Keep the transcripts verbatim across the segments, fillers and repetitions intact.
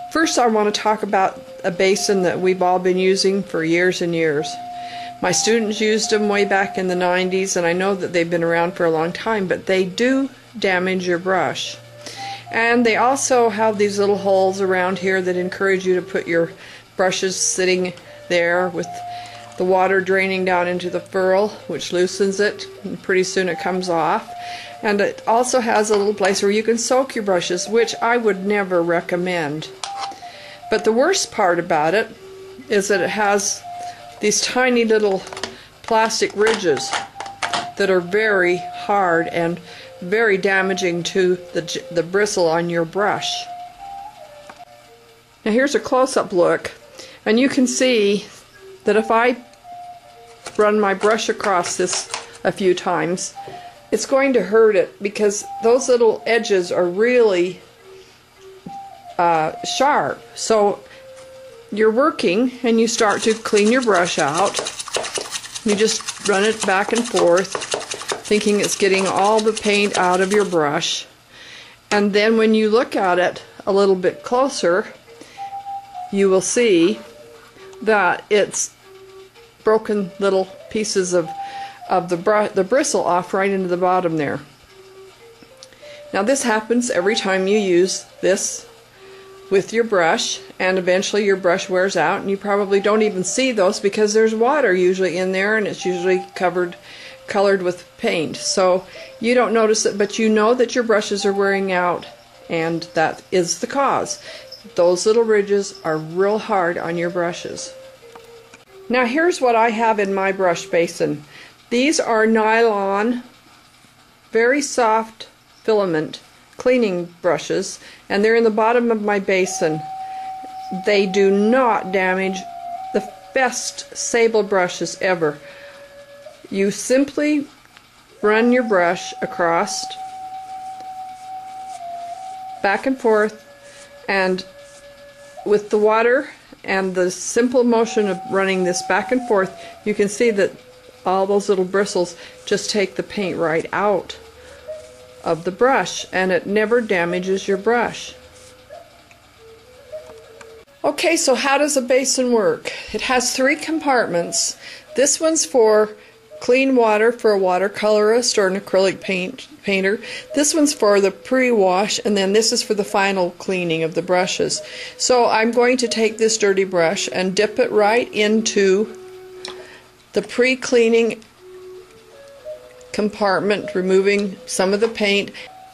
First, I want to talk about a basin that we've all been using for years and years. My students used them way back in the nineties, and I know that they've been around for a long time, but they do damage your brush. And they also have these little holes around here that encourage you to put your brushes sitting there with the water draining down into the ferrule, which loosens it, and pretty soon it comes off. And it also has a little place where you can soak your brushes, which I would never recommend. But the worst part about it is that it has these tiny little plastic ridges that are very hard and very damaging to the, the bristle on your brush. Now here's a close-up look, and you can see that if I run my brush across this a few times, it's going to hurt it because those little edges are really uh, sharp. So you're working and you start to clean your brush out. You just run it back and forth, thinking it's getting all the paint out of your brush. And then when you look at it a little bit closer, you will see that it's broken little pieces of, of the, br the bristle off right into the bottom there. Now this happens every time you use this with your brush, and eventually your brush wears out and you probably don't even see those because there's water usually in there and it's usually covered colored with paint, so you don't notice it, but you know that your brushes are wearing out, and that is the cause. Those little ridges are real hard on your brushes. Now here's what I have in my brush basin. These are nylon, very soft filament cleaning brushes, and they're in the bottom of my basin. They do not damage the best sable brushes ever. You simply run your brush across, back and forth, and with the water and the simple motion of running this back and forth, you can see that all those little bristles just take the paint right out of the brush, and it never damages your brush. Okay, so how does a basin work? It has three compartments. This one's for clean water for a watercolorist or an acrylic paint painter. This one's for the pre-wash, and then this is for the final cleaning of the brushes. So I'm going to take this dirty brush and dip it right into the pre-cleaning compartment, removing some of the paint.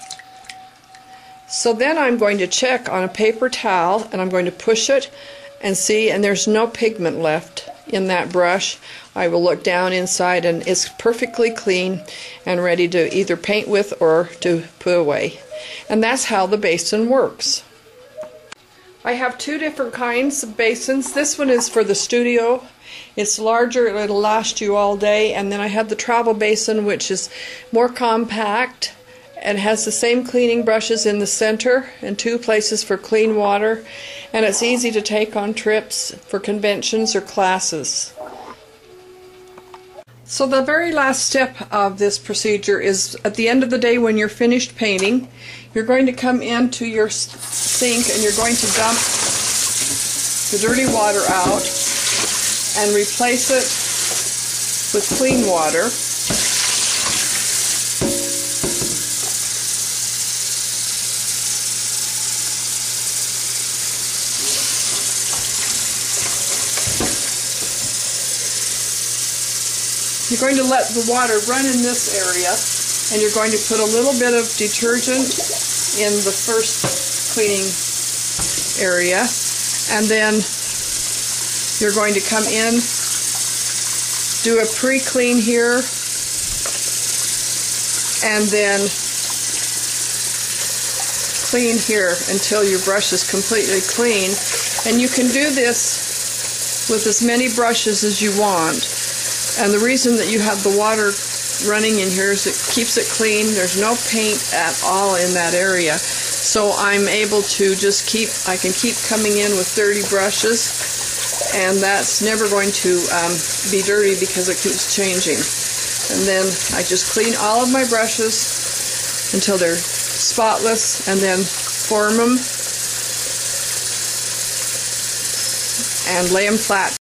So then I'm going to check on a paper towel, and I'm going to push it and see, and there's no pigment left in that brush. I will look down inside and it's perfectly clean and ready to either paint with or to put away. And that's how the basin works. I have two different kinds of basins. This one is for the studio. It's larger, it'll last you all day. And then I have the travel basin, which is more compact and has the same cleaning brushes in the center and two places for clean water, and it's easy to take on trips for conventions or classes. So the very last step of this procedure is at the end of the day when you're finished painting, you're going to come into your sink and you're going to dump the dirty water out and replace it with clean water. You're going to let the water run in this area, and you're going to put a little bit of detergent in the first cleaning area, and then you're going to come in, do a pre-clean here, and then clean here until your brush is completely clean. And you can do this with as many brushes as you want. And the reason that you have the water running in here is it keeps it clean. There's no paint at all in that area. So I'm able to just keep, I can keep coming in with thirty brushes, and that's never going to um, be dirty because it keeps changing. And then I just clean all of my brushes until they're spotless, and then form them and lay them flat.